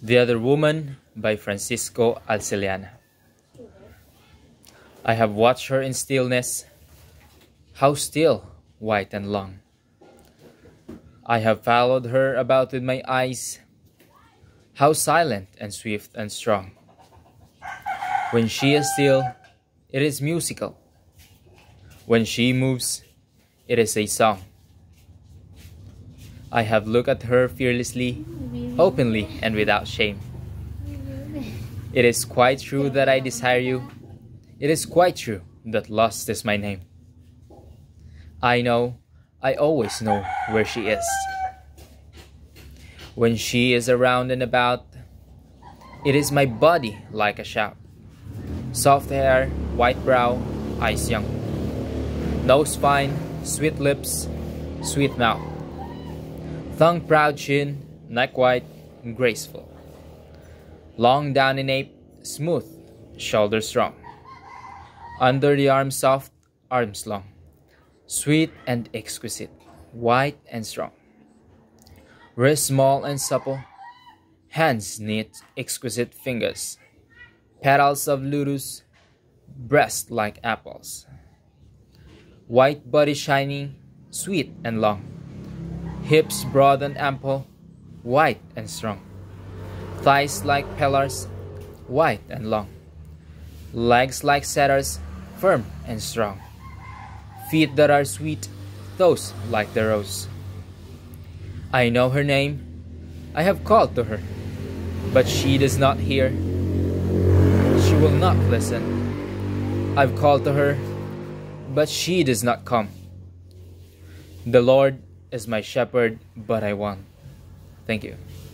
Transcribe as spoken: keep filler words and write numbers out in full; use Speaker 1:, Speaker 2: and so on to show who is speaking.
Speaker 1: The Other Woman by Francisco Alceliana. I have watched her in stillness, how still, white and long. I have followed her about with my eyes, how silent and swift and strong. When she is still, it is musical. When she moves, it is a song. I have looked at her fearlessly, openly, and without shame. It is quite true that I desire you. It is quite true that lost is my name. I know, I always know where she is. When she is around and about, it is my body like a shout. Soft hair, white brow, eyes young. Nose fine, sweet lips, sweet mouth. Tongue proud chin, neck white, and graceful. Long down in nape, smooth, shoulders strong. Under the arms soft, arms long. Sweet and exquisite, white and strong. Wrist small and supple. Hands neat, exquisite fingers. Petals of lotus, breast like apples. White body shiny, sweet and long. Hips broad and ample, white and strong. Thighs like pillars, white and long. Legs like cedars, firm and strong. Feet that are sweet, toes like the rose. I know her name, I have called to her, but she does not hear. She will not listen. I've called to her, but she does not come. The Lord is my shepherd, but I want. Thank you.